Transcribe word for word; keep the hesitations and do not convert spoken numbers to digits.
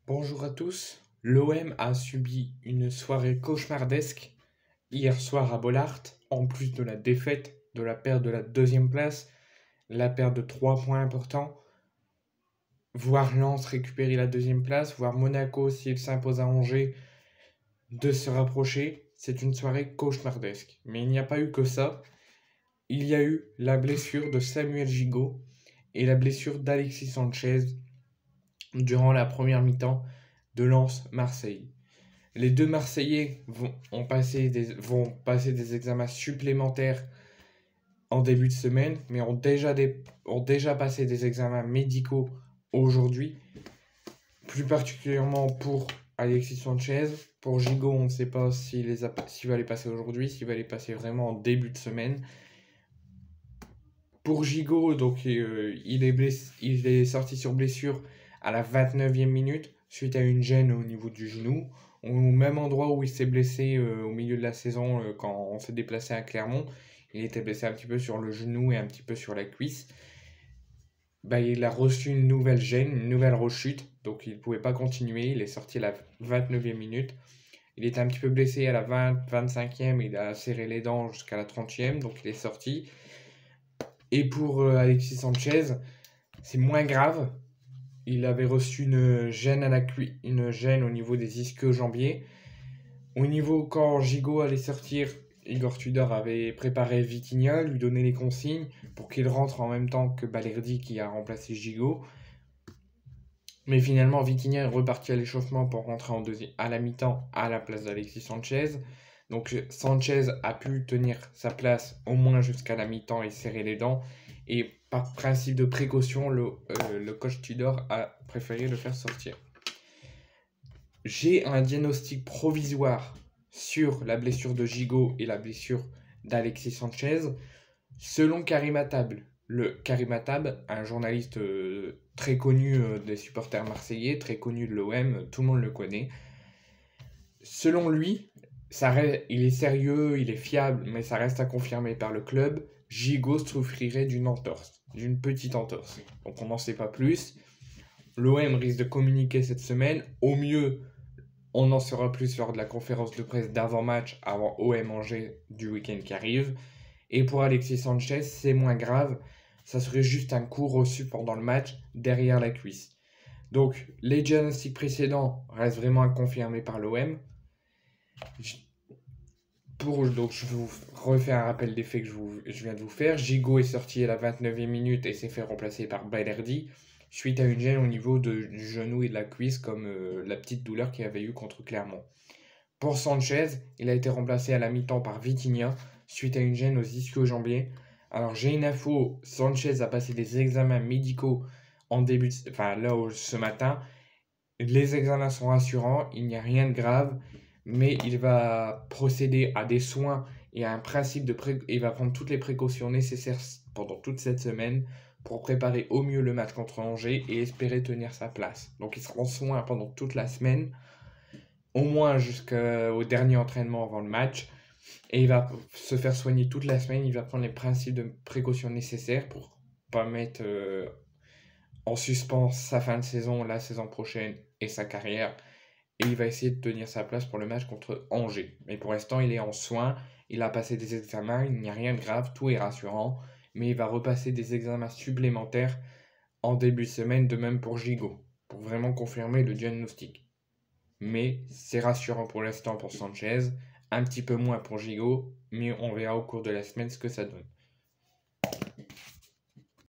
Bonjour à tous. L'O M a subi une soirée cauchemardesque hier soir à Bollaert, en plus de la défaite, de la perte de la deuxième place, la perte de trois points importants, voir Lens récupérer la deuxième place, voir Monaco, s'il s'impose à Angers, de se rapprocher. C'est une soirée cauchemardesque. Mais il n'y a pas eu que ça. Il y a eu la blessure de Samuel Gigot et la blessure d'Alexis Sanchez durant la première mi-temps de Lens-Marseille. Les deux Marseillais vont, ont passé des, vont passer des examens supplémentaires en début de semaine, mais ont déjà, des, ont déjà passé des examens médicaux aujourd'hui, plus particulièrement pour Alexis Sanchez. Pour Gigot, on ne sait pas s'il, les a, s'il va les passer aujourd'hui, s'il va les passer vraiment en début de semaine. Pour Gigot, donc, euh, il, est blessé, il est sorti sur blessure à la vingt-neuvième minute suite à une gêne au niveau du genou, au même endroit où il s'est blessé euh, au milieu de la saison euh, quand on s'est déplacé à Clermont. Il était blessé un petit peu sur le genou et un petit peu sur la cuisse. Bah, il a reçu une nouvelle gêne, une nouvelle rechute, donc il ne pouvait pas continuer. Il est sorti à la vingt-neuvième minute. Il était un petit peu blessé à la vingt, vingt-cinquième, il a serré les dents jusqu'à la trentième, donc il est sorti. Et pour euh, Alexis Sanchez, c'est moins grave. Il avait reçu une gêne, à la cu- une gêne au niveau des ischio-jambiers. Au niveau, quand Gigot allait sortir, Igor Tudor avait préparé Vitinha, lui donné les consignes pour qu'il rentre en même temps que Balerdi qui a remplacé Gigot. Mais finalement, Vitinha est reparti à l'échauffement pour rentrer en deuxi- à la mi-temps à la place d'Alexis Sanchez. Donc Sanchez a pu tenir sa place au moins jusqu'à la mi-temps et serrer les dents. Et par principe de précaution, le, euh, le coach Tudor a préféré le faire sortir. J'ai un diagnostic provisoire sur la blessure de Gigot et la blessure d'Alexis Sanchez. Selon Karim Attab, le Karim Attab, un journaliste euh, très connu euh, des supporters marseillais, très connu de l'O M, tout le monde le connaît. Selon lui, ça reste, il est sérieux, il est fiable, mais ça reste à confirmer par le club. Gigot souffrirait d'une entorse, d'une petite entorse. Donc on n'en sait pas plus. L'O M risque de communiquer cette semaine. Au mieux, on en saura plus lors de la conférence de presse d'avant-match, avant O M Angers du week-end qui arrive. Et pour Alexis Sanchez, c'est moins grave. Ça serait juste un coup reçu pendant le match, derrière la cuisse. Donc, les diagnostics précédents restent vraiment à confirmer par l'O M. Pour, donc, je vous refais un rappel des faits que je, vous, je viens de vous faire. Gigot est sorti à la vingt-neuvième minute et s'est fait remplacer par Balerdi suite à une gêne au niveau de, du genou et de la cuisse, comme euh, la petite douleur qu'il avait eu contre Clermont. Pour Sanchez, il a été remplacé à la mi-temps par Vitinha suite à une gêne aux ischio-jambiers. Alors j'ai une info, Sanchez a passé des examens médicaux en début de, enfin là ce matin. Les examens sont rassurants, il n'y a rien de grave, mais il va procéder à des soins et à un principe de pré... il va prendre toutes les précautions nécessaires pendant toute cette semaine pour préparer au mieux le match contre Angers et espérer tenir sa place. Donc il sera en soins pendant toute la semaine, au moins jusqu'au dernier entraînement avant le match, et il va se faire soigner toute la semaine. Il va prendre les principes de précaution nécessaires pour pas mettre euh, en suspens sa fin de saison, la saison prochaine et sa carrière, et il va essayer de tenir sa place pour le match contre Angers. Mais pour l'instant, il est en soins, il a passé des examens, il n'y a rien de grave, tout est rassurant, mais il va repasser des examens supplémentaires en début de semaine, de même pour Gigot, pour vraiment confirmer le diagnostic. Mais c'est rassurant pour l'instant pour Sanchez, un petit peu moins pour Gigot, mais on verra au cours de la semaine ce que ça donne.